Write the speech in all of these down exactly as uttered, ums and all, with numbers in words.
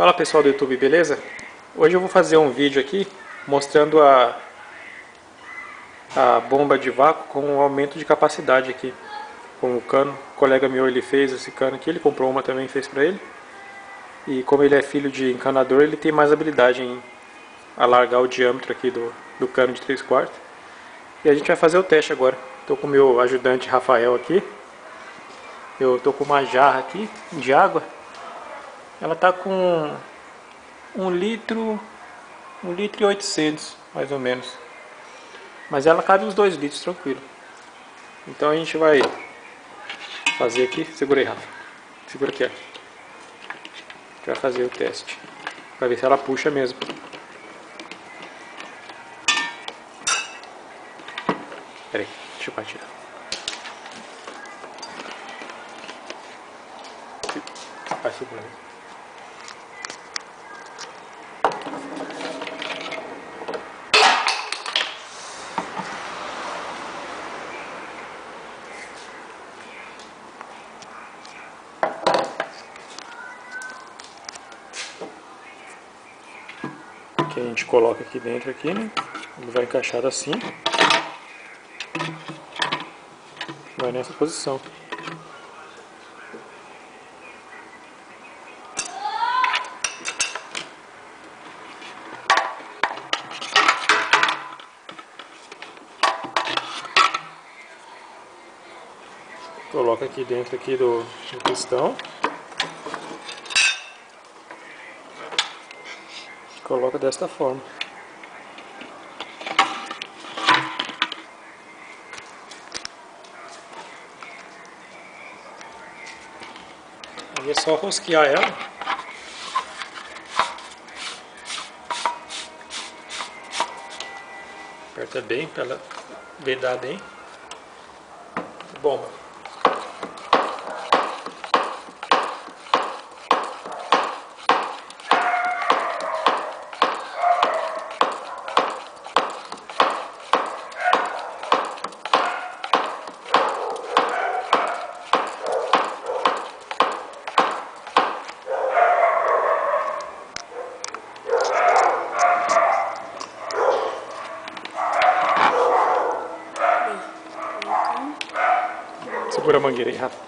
Fala pessoal do YouTube, beleza? Hoje eu vou fazer um vídeo aqui mostrando a, a bomba de vácuo com um aumento de capacidade aqui com o cano. O colega meu ele fez esse cano aqui, ele comprou uma também e fez pra ele. E como ele é filho de encanador, ele tem mais habilidade em alargar o diâmetro aqui do, do cano de três quartos. E a gente vai fazer o teste agora. Estou com o meu ajudante Rafael aqui. Eu estou com uma jarra aqui de água. Ela está com um litro, um litro e oitocentos, mais ou menos. Mas ela cabe uns dois litros, tranquilo. Então a gente vai fazer aqui. Segura aí, Rafa. Segura aqui, ó. A gente vai fazer o teste. Para ver se ela puxa mesmo. Pera aí, deixa eu partir. Vai, segura aí. Que a gente coloca aqui dentro aqui, né? Ele vai encaixar assim. Vai nessa posição. Coloca aqui dentro aqui do, do pistão. Coloca desta forma. Aí é só rosquear ela. Aperta bem para ela vedar bem. Bomba. Segura a mangueira aí, Rafa.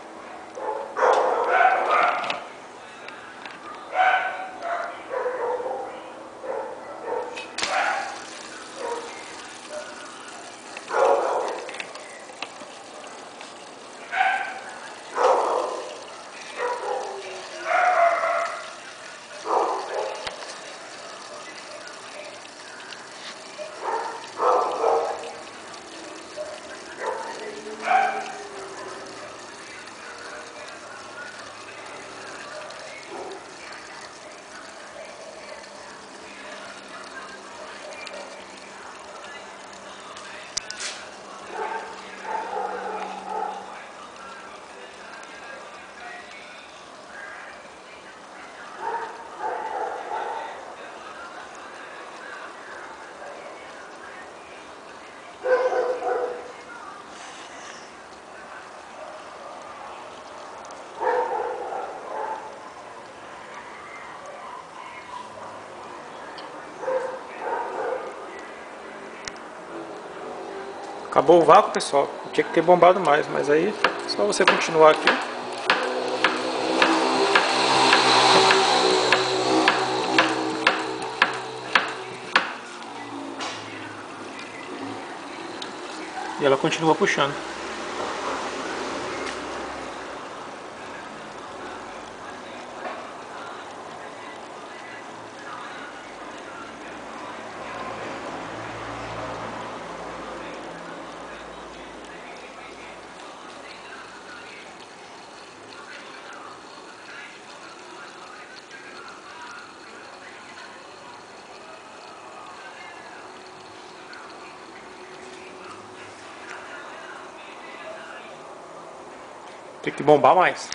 Acabou o vácuo, pessoal. Tinha que ter bombado mais, mas aí é só você continuar aqui. E ela continua puxando. Tem que bombar mais.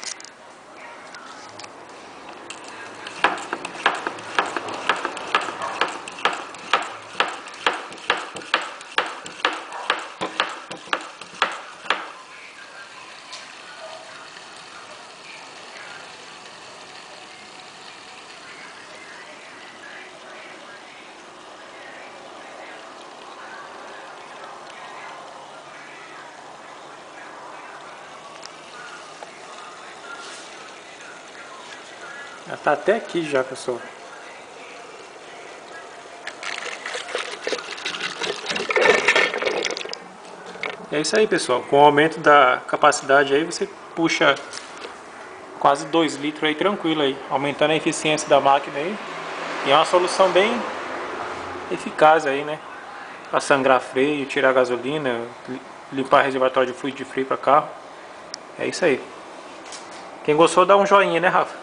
Ela tá até aqui já, pessoal. É isso aí, pessoal. Com o aumento da capacidade aí, você puxa quase dois litros aí tranquilo aí, aumentando a eficiência da máquina aí. E é uma solução bem eficaz aí, né? Para sangrar freio, tirar gasolina, limpar reservatório de fluido de freio para carro. É isso aí. Quem gostou, dá um joinha, né, Rafa?